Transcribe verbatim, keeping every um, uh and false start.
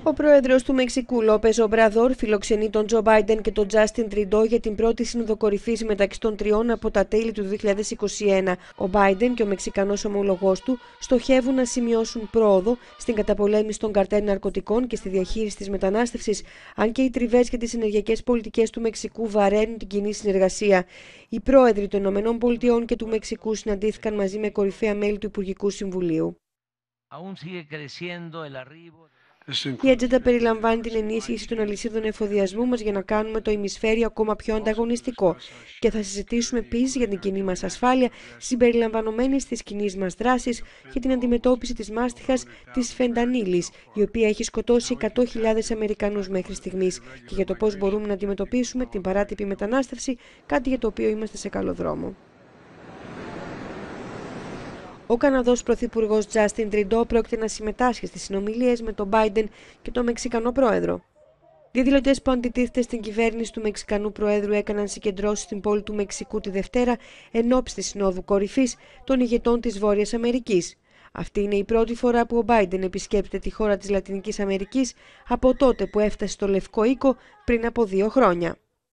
Ο πρόεδρος του Μεξικού, Λόπες Ομπραδόρ, φιλοξενεί τον Τζο Μπάιντεν και τον Τζάστιν Τριντό για την πρώτη σύνοδο κορυφής μεταξύ των τριών από τα τέλη του δύο χιλιάδες είκοσι ένα. Ο Μπάιντεν και ο Μεξικανός ομολογός του στοχεύουν να σημειώσουν πρόοδο στην καταπολέμηση των καρτέλ ναρκωτικών και στη διαχείριση της μετανάστευσης, αν και οι τριβές για τις ενεργειακές πολιτικές του Μεξικού βαραίνουν την κοινή συνεργασία. Οι πρόεδροι των ΗΠΑ και του Μεξικού συναντήθηκαν μαζί με κορυφαία μέλη του Υπουργικού Συμβουλίου. Η ατζέντα περιλαμβάνει την ενίσχυση των αλυσίδων εφοδιασμού μας για να κάνουμε το ημισφαίριο ακόμα πιο ανταγωνιστικό και θα συζητήσουμε επίσης για την κοινή μας ασφάλεια συμπεριλαμβανομένης της κοινής μας δράσης για την αντιμετώπιση της μάστιχας της φεντανίλης, η οποία έχει σκοτώσει εκατό χιλιάδες Αμερικανούς μέχρι στιγμής, και για το πώς μπορούμε να αντιμετωπίσουμε την παράτυπη μετανάστευση, κάτι για το οποίο είμαστε σε καλό δρόμο. Ο Καναδός Πρωθυπουργός Τζάστιν Τριντό πρόκειται να συμμετάσχει στις συνομιλίες με τον Μπάιντεν και τον Μεξικανό Πρόεδρο. Διαδηλωτές που αντιτίθεται στην κυβέρνηση του Μεξικανού Προέδρου έκαναν συγκεντρώσεις στην πόλη του Μεξικού τη Δευτέρα ενόψει της Συνόδου Κορυφής των ηγετών της Βόρειας Αμερικής. Αυτή είναι η πρώτη φορά που ο Μπάιντεν επισκέπτεται τη χώρα της Λατινικής Αμερικής από τότε που έφτασε στο Λευκό Οίκο πριν από δύο χρόνια.